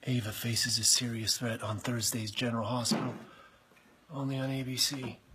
Ava faces a serious threat on Thursday's General Hospital. Only on ABC.